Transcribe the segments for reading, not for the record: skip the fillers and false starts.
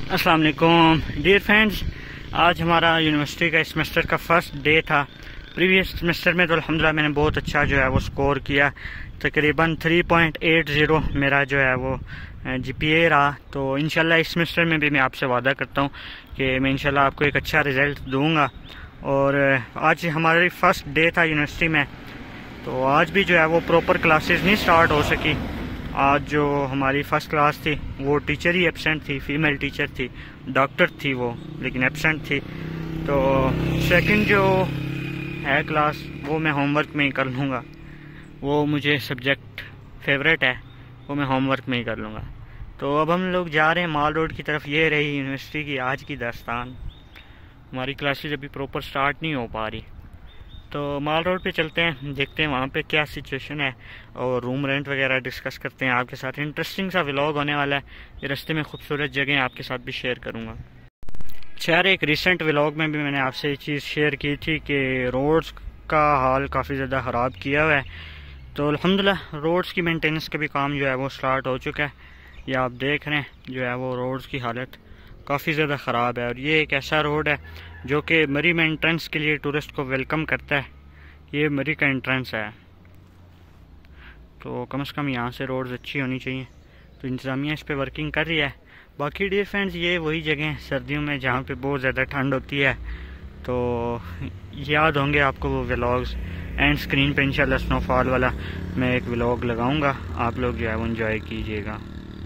अस्सलाम वालेकुम dear friends, आज हमारा यूनिवर्सिटी का सेमेस्टर का फर्स्ट डे था। प्रीवियस सेमेस्टर में तो अल्हम्दुलिल्लाह मैंने बहुत अच्छा जो है वो स्कोर किया, तकरीबन 3.80 मेरा जो है वो जीपीए रहा। तो इंशाल्लाह इस सेमेस्टर में भी मैं आपसे वादा करता हूँ कि मैं इंशाल्लाह आपको एक अच्छा रिज़ल्ट दूँगा। और आज हमारी फर्स्ट डे था यूनिवर्सिटी में, तो आज भी जो है वो प्रॉपर क्लासेस नहीं स्टार्ट हो सकी। आज जो हमारी फ़र्स्ट क्लास थी वो टीचर ही एब्सेंट थी, फीमेल टीचर थी, डॉक्टर थी वो, लेकिन एब्सेंट थी। तो सेकंड जो है क्लास वो मैं होमवर्क में ही कर लूँगा, वो मुझे सब्जेक्ट फेवरेट है, वो मैं होमवर्क में ही कर लूँगा। तो अब हम लोग जा रहे हैं माल रोड की तरफ। ये रही यूनिवर्सिटी की आज की दास्तान। हमारी क्लासेज अभी प्रॉपर स्टार्ट नहीं हो पा रही, तो माल रोड पे चलते हैं, देखते हैं वहाँ पे क्या सिचुएशन है और रूम रेंट वगैरह डिस्कस करते हैं आपके साथ। इंटरेस्टिंग सा व्लॉग होने वाला है। ये रास्ते में खूबसूरत जगह आपके साथ भी शेयर करूँगा। खैर, एक रिसेंट व्लॉग में भी मैंने आपसे ये चीज़ शेयर की थी कि रोड्स का हाल काफ़ी ज़्यादा ख़राब किया हुआ है। तो अल्हम्दुलिल्लाह रोड्स की मेंटेनेंस का भी काम जो है वो स्टार्ट हो चुका है। ये आप देख रहे हैं जो है वो रोड्स की हालत काफ़ी ज़्यादा ख़राब है। और ये एक ऐसा रोड है जो कि मरी में एंट्रेंस के लिए टूरिस्ट को वेलकम करता है। ये मरी का एंट्रेंस है, तो कम से कम यहाँ से रोड्स अच्छी होनी चाहिए। तो इंतज़ामिया इस पे वर्किंग कर रही है। बाकी डियर फ्रेंड्स, ये वही जगह है सर्दियों में जहाँ पे बहुत ज़्यादा ठंड होती है। तो याद होंगे आपको वो व्लॉग्स। एंड स्क्रीन पे इंशाल्लाह स्नोफॉल वाला मैं एक व्लॉग लगाऊंगा, आप लोग जो है वो एंजॉय कीजिएगा।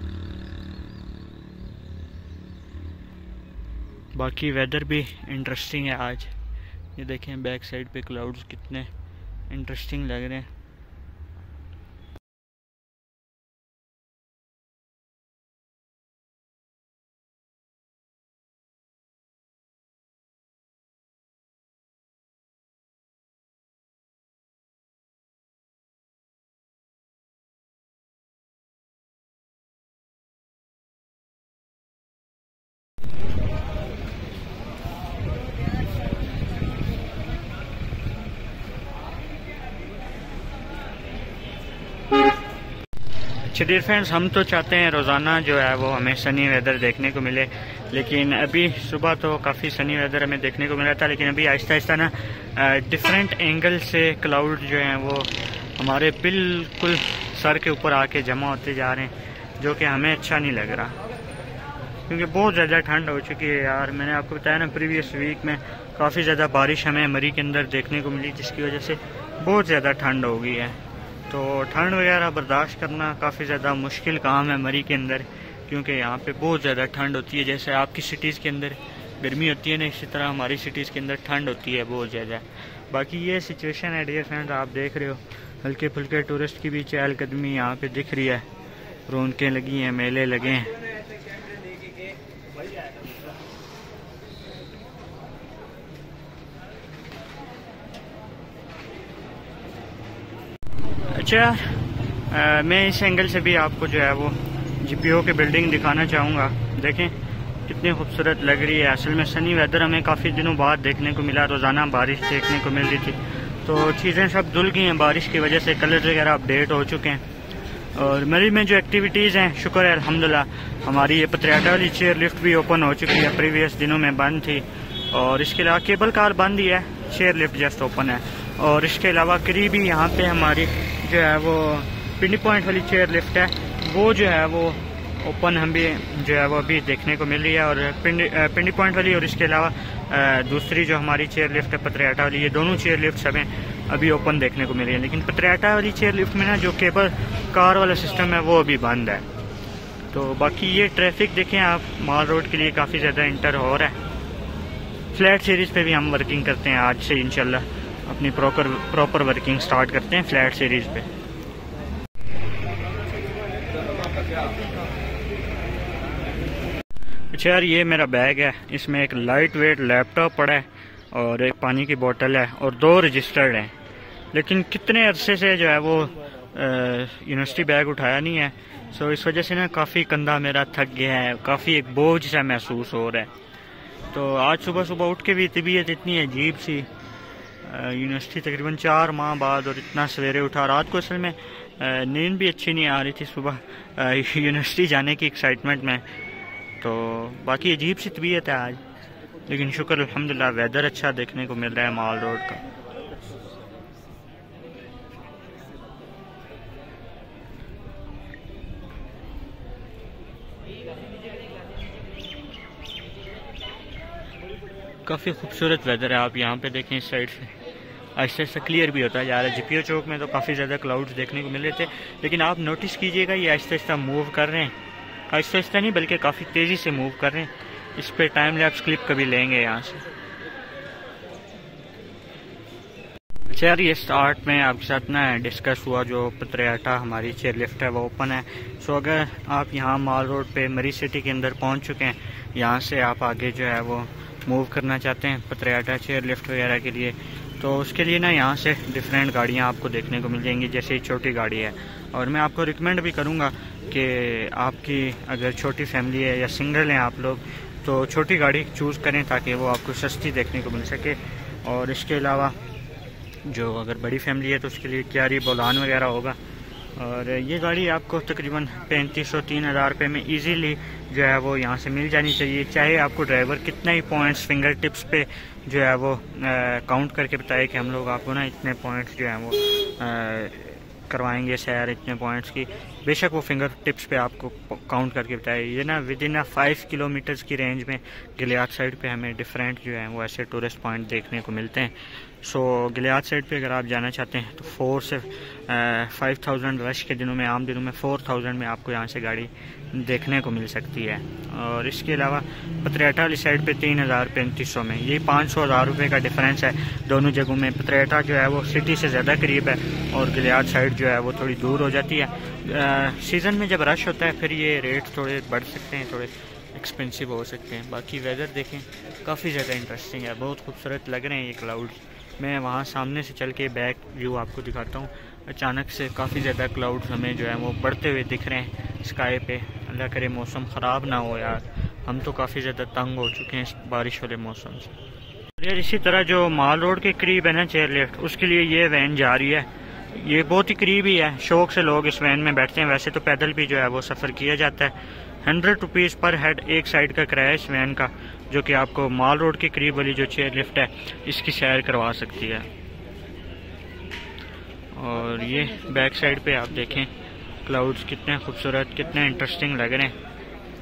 बाकी वेदर भी इंटरेस्टिंग है आज। ये देखें बैक साइड पे क्लाउड्स कितने इंटरेस्टिंग लग रहे हैं। डियर फ्रेंड्स, हम तो चाहते हैं रोज़ाना जो है वो हमें सनी वेदर देखने को मिले, लेकिन अभी सुबह तो काफ़ी सनी वेदर हमें देखने को मिला था, लेकिन अभी आहिस्ता आहिस्ता ना डिफरेंट एंगल से क्लाउड जो हैं वो हमारे बिल्कुल सर के ऊपर आके जमा होते जा रहे हैं, जो कि हमें अच्छा नहीं लग रहा, क्योंकि बहुत ज़्यादा ठंड हो चुकी है यार। मैंने आपको बताया ना प्रीवियस वीक में काफ़ी ज़्यादा बारिश हमें मरी के अंदर देखने को मिली, जिसकी वजह से बहुत ज़्यादा ठंड हो गई है। तो ठंड वगैरह बर्दाश्त करना काफ़ी ज़्यादा मुश्किल काम है मरी के अंदर, क्योंकि यहाँ पे बहुत ज़्यादा ठंड होती है। जैसे आपकी सिटीज़ के अंदर गर्मी होती है ना, इसी तरह हमारी सिटीज़ के अंदर ठंड होती है बहुत ज़्यादा। बाकी ये सिचुएशन है डियर फ्रेंड्स, आप देख रहे हो हल्के फुल्के टूरिस्ट की भी चहलकदमी यहाँ पे दिख रही है, रौनकें लगी हैं, मेले लगे हैं। अच्छा, मैं इस एंगल से भी आपको जो है वो जीपीओ की बिल्डिंग दिखाना चाहूँगा। देखें कितनी खूबसूरत लग रही है। असल में सनी वेदर हमें काफ़ी दिनों बाद देखने को मिला, रोज़ाना बारिश देखने को मिल रही थी, तो चीज़ें सब धुल गई हैं बारिश की वजह से, कलर वगैरह अपडेट हो चुके हैं। और मरी में जो एक्टिविटीज़ हैं, शुक्र है अल्हम्दुलिल्लाह हमारी ये पत्रियाटा वाली चेयर लिफ्ट भी ओपन हो चुकी है, प्रीवियस दिनों में बंद थी। और इसके अलावा केबल कार बंद ही है, चेयर लिफ्ट जस्ट ओपन है। और इसके अलावा करीबी यहाँ पे हमारी जो है वो पिंडी पॉइंट वाली चेयर लिफ्ट है, वो जो है वो ओपन हम भी जो है वो अभी देखने को मिल रही है। और पिंडी पॉइंट वाली और इसके अलावा दूसरी जो हमारी चेयर लिफ्ट है पत्रियाटा वाली, ये दोनों चेयर लिफ्ट हमें अभी ओपन देखने को मिल रही है। लेकिन पत्रियाटा वाली चेयर लिफ्ट में ना जो केबल कार वाला सिस्टम है वो अभी बंद है। तो बाकी ये ट्रैफिक देखें आप, माल रोड के लिए काफ़ी ज़्यादा इंटर हो रहा है। फ्लैट सीरीज़ पे भी हम वर्किंग करते हैं, आज से इंशाल्लाह अपनी प्रॉपर वर्किंग स्टार्ट करते हैं फ्लैट सीरीज़ पे। अच्छा यार, ये मेरा बैग है, इसमें एक लाइट वेट लैपटॉप पड़ा है और एक पानी की बोतल है और 2 रजिस्टर्ड हैं। लेकिन कितने अरसे से जो है वो यूनिवर्सिटी बैग उठाया नहीं है, सो इस वजह से ना काफ़ी कंधा मेरा थक गया है, काफ़ी एक बोझ सा महसूस हो रहा है। तो आज सुबह सुबह उठ के भी तबीयत इतनी अजीब सी, यूनिवर्सिटी तकरीबन 4 माह बाद और इतना सवेरे उठा। रात को असल में नींद भी अच्छी नहीं आ रही थी सुबह यूनिवर्सिटी जाने की एक्साइटमेंट में। तो बाकी अजीब सी तबीयत है आज, लेकिन शुक्र अल्हम्दुलिल्लाह वेदर अच्छा देखने को मिल रहा है माल रोड का। काफ़ी खूबसूरत वेदर है, आप यहाँ पे देखें इस साइड से आहिस्ता आहिस्ता क्लियर भी होता जा रहा है। जीपीओ चौक में तो काफ़ी ज़्यादा क्लाउड्स देखने को मिल रहे थे, लेकिन आप नोटिस कीजिएगा ये आहिस्ता आहिस्ता मूव कर रहे हैं, आहिस्ता आहिस्ता नहीं बल्कि काफ़ी तेज़ी से मूव कर रहे हैं। इस पर टाइम लैप्स क्लिप कभी लेंगे यहाँ से। अच्छा यार, ये स्टार्ट में आपके साथ ना डिस्कस हुआ जो पत्रियाटा हमारी चेयर लिफ्ट है वो ओपन है। सो अगर आप यहाँ माल रोड पे मरी सिटी के अंदर पहुँच चुके हैं, यहाँ से आप आगे जो है वो मूव करना चाहते हैं पत्रियाटा चेयर लिफ्ट वगैरह के लिए, तो उसके लिए ना यहाँ से डिफरेंट गाड़ियाँ आपको देखने को मिल जाएंगी। जैसे छोटी गाड़ी है, और मैं आपको रिकमेंड भी करूँगा कि आपकी अगर छोटी फैमिली है या सिंगल हैं आप लोग, तो छोटी गाड़ी चूज़ करें ताकि वो आपको सस्ती देखने को मिल सके। और इसके अलावा जो अगर बड़ी फैमिली है तो उसके लिए क्यारी बोलान वगैरह होगा। और ये गाड़ी आपको तकरीबन 3500-3000 रुपये में इजीली जो है वो यहाँ से मिल जानी चाहिए, चाहे आपको ड्राइवर कितना ही पॉइंट्स फिंगर टिप्स पे जो है वो काउंट करके बताए कि हम लोग आपको ना इतने पॉइंट्स जो हैं वो करवाएंगे सैर इतने पॉइंट्स की। बेशक वो फिंगर टिप्स पे आपको काउंट करके बताए। ये ना विद इन 5 किलोमीटर्स की रेंज में गिलियाद साइड पे हमें डिफरेंट जो है वो ऐसे टूरिस्ट पॉइंट देखने को मिलते हैं। सो गिलियाद साइड पे अगर आप जाना चाहते हैं तो 4 से 5000 रश के दिनों में, आम दिनों में 4000 में आपको यहाँ से गाड़ी देखने को मिल सकती है। और इसके अलावा पत्रियाटा वाली साइड पे 3000-3500 में, ये 500-1000 रुपये का डिफरेंस है दोनों जगहों में। पत्रियाटा जो है वो सिटी से ज़्यादा करीब है और गिलियाद साइड जो है वो थोड़ी दूर हो जाती है। सीज़न में जब रश होता है फिर ये रेट थोड़े बढ़ सकते हैं, थोड़े एक्सपेंसिव हो सकते हैं। बाकी वेदर देखें काफ़ी ज़्यादा इंटरेस्टिंग है, बहुत खूबसूरत लग रहे हैं ये क्लाउड्स। मैं वहाँ सामने से चल के बैक व्यू आपको दिखाता हूँ। अचानक से काफ़ी ज़्यादा क्लाउड्स हमें जो है वो बढ़ते हुए दिख रहे हैं स्काई पे। अल्लाह करे मौसम ख़राब ना हो यार, हम तो काफ़ी ज़्यादा तंग हो चुके हैं इस बारिश वाले मौसम से। यार इसी तरह जो माल रोड के करीब है ना चेयर लिफ्ट, उसके लिए ये वैन जा रही है। ये बहुत ही करीब ही है, शौक से लोग इस वैन में बैठते हैं। वैसे तो पैदल भी जो है वो सफ़र किया जाता है। 100 रुपीज़ पर हेड एक साइड का किराया इस वैन का, जो कि आपको माल रोड के करीब वाली जो चेयर लिफ्ट है इसकी सैर करवा सकती है। और ये बैक साइड पे आप देखें क्लाउड्स कितने खूबसूरत, कितने इंटरेस्टिंग लग रहे हैं।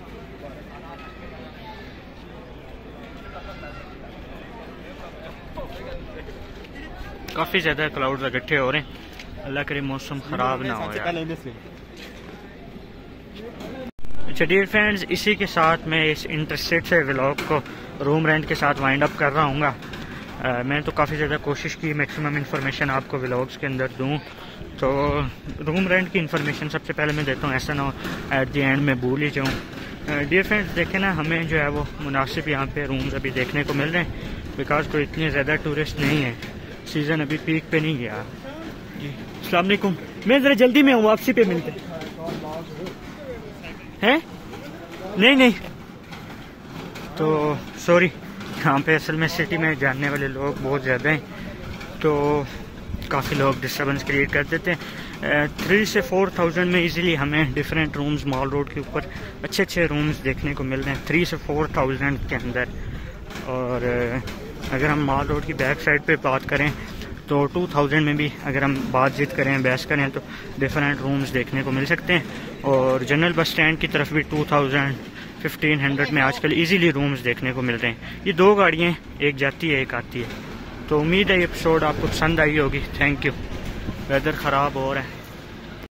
काफ़ी ज़्यादा क्लाउड्स इकट्ठे हो रहे हैं, अल्लाह करे मौसम ख़राब ना हो यार। अच्छा डियर फ्रेंड्स, इसी के साथ मैं इस इंटरेस्टेड से व्लॉग को रूम रेंट के साथ वाइंड अप कर रहा हूँ। मैं तो काफ़ी ज़्यादा कोशिश की मैक्सिमम इन्फॉर्मेशन आपको व्लॉग्स के अंदर दूँ, तो रूम रेंट की इन्फॉर्मेशन सबसे पहले मैं देता हूँ, ऐसा ना हो एट द एंड में भूल ही जाऊँ। डियर फ्रेंड्स देखें ना, हमें जो है वो मुनासिब यहाँ पे रूम्स अभी देखने को मिल रहे हैं, बिकॉज कोई इतने ज़्यादा टूरिस्ट नहीं है, सीज़न अभी पीक पे नहीं गया। जी अस्सलाम वालेकुम, मैं ज़रा जल्दी में हूँ, वापसी पे मिलते हैं। नहीं तो सॉरी, यहाँ पे असल में सिटी में जानने वाले लोग बहुत ज़्यादा हैं, तो काफ़ी लोग डिस्टर्बेंस क्रिएट कर देते हैं। 3 से 4000 में इजीली हमें डिफरेंट रूम्स माल रोड के ऊपर अच्छे रूम्स देखने को मिल रहे हैं 3 से 4000 के अंदर। और अगर हम माल रोड की बैक साइड पे बात करें तो 2000 में भी अगर हम बातचीत करें, बहस करें, तो डिफरेंट रूम्स देखने को मिल सकते हैं। और जनरल बस स्टैंड की तरफ भी 2000-1500 में आजकल इजीली रूम्स देखने को मिल रहे हैं। ये 2 गाड़ियाँ, एक जाती है एक आती है। तो उम्मीद है ये एपिसोड आपको पसंद आई होगी। Thank you. वेदर ख़राब हो रहा है।